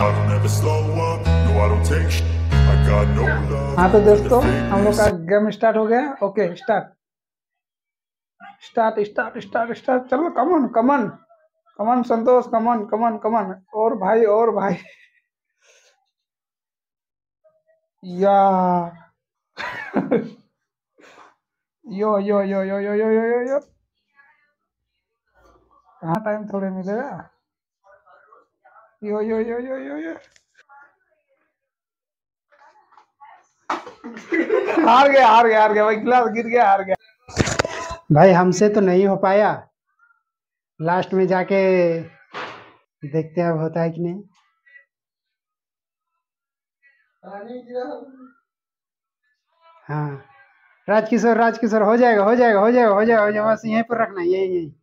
हाँ तो दोस्तों हम लोग का गेम स्टार्ट हो गया। Okay start start start start start चलो कमन कमन कमन संतोष कमन कमन कमन और भाई या यो यो यो यो यो यो यो यो यो कहाँ टाइम थोड़े मिलेगा। यो यो यो यो यो यो हार गया भाई, गिलास गिर गया, हार गया भाई। हमसे तो नहीं हो पाया, लास्ट में जाके देखते हैं अब होता है कि नहीं। हाँ राजकिशोर राजकिशोर हो जाएगा हो जाएगा हो जाएगा हो जाएगा हो जाएगा, बस यहीं पर रखना, यही यही।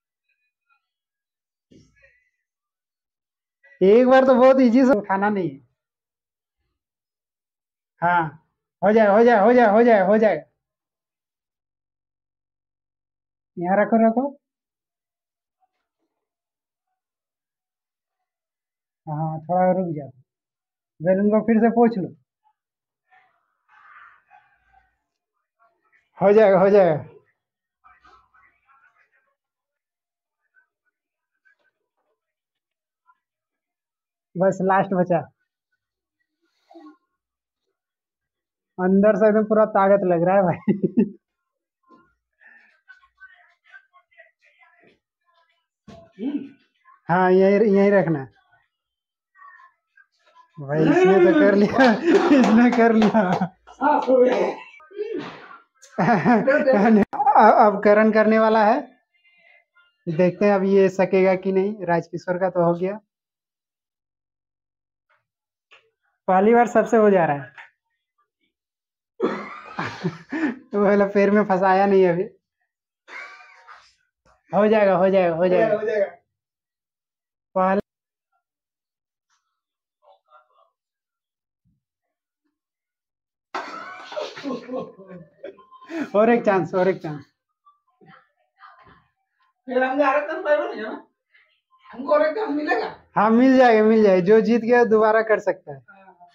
एक बार तो बहुत इजी से उठाना नहीं है। हाँ हो जाएगा हो जाएगा हो जाएगा हो जाएगा हो जाएगा। यहाँ रखो रखो। हाँ थोड़ा रुक जाओ, बैलून को फिर से पोंछ लो। हो जाएगा हो जाएगा। बस लास्ट बचा। अंदर से तो पूरा ताकत लग रहा है भाई। हाँ यही यही रखना है भाई। इसने तो कर लिया इसने कर लिया। अब करण करने वाला है, देखते हैं अब ये सकेगा कि नहीं। राजकिशोर का तो हो गया, पहली बार सबसे हो जा रहा है। तो पहले पैर में फंसाया नहीं अभी। हो जाएगा हो जाएगा हो जाएगा हो जाएगा। पहले और एक चांस और एक चांस। हमको और एक चांस मिलेगा। हाँ मिल जाएगा, जो जीत गया दोबारा कर सकता है।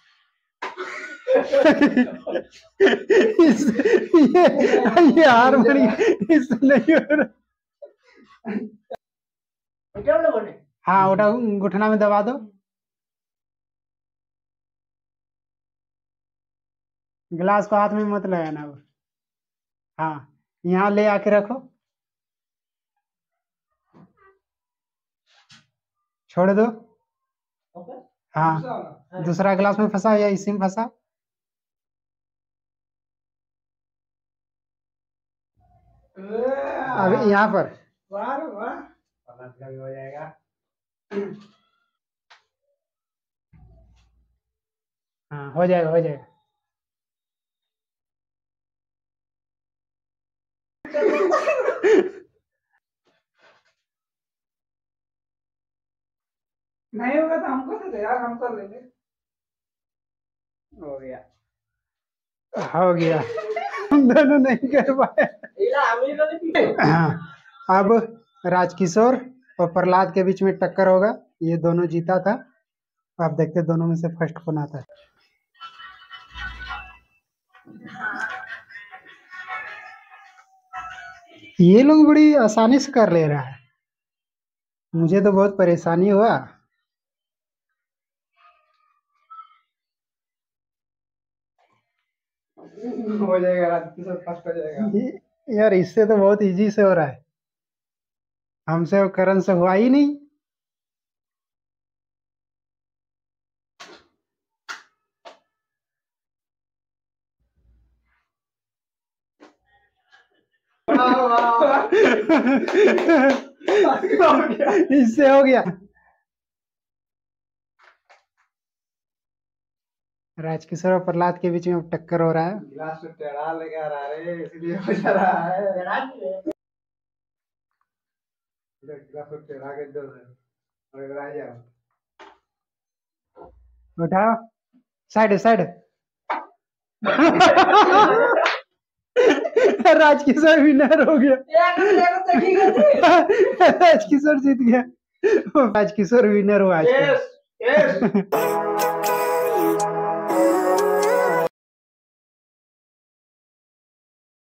ये हार बनी, इससे नहीं हो रहा। हाँ उठा, घुटना में दबा दो। गिलास को हाथ में मत लगाना। हाँ यहाँ ले आके रखो, छोड़ दो। हाँ दूसरा गिलास में फंसा या इसी में फंसा। अब यहाँ पर पलट का भी हो जाएगा। हाँ हो जाएगा हो जाएगा। नहीं होगा तो हमको दे दे यार, हम कर लेंगे। हो गया हो गया। हम दोनों नहीं कर पाए। हाँ अब राजकिशोर और प्रहलाद के बीच में टक्कर होगा, ये दोनों जीता था। आप देखते दोनों में से फर्स्ट कौन आता है। ये लोग बड़ी आसानी से कर ले रहा है, मुझे तो बहुत परेशानी हुआ। हो जाएगा राजकिशोर, फर्स्ट हो जाएगा। यार इससे तो बहुत इजी से हो रहा है, हमसे और करण से हुआ ही नहीं। इससे हो गया। राजकिशोर और प्रहलाद के बीच में अब टक्कर हो रहा है। गिलास में टेढ़ा लगा रहा है इसलिए हो जा रहा है। गिलास में टेढ़ा के दो है और आ जाओ। उठाओ, साइड साइड। राजकिशोर विनर हो गया। राजकिशोर जीत गया, राजकिशोर विनर हुआ आज का। ए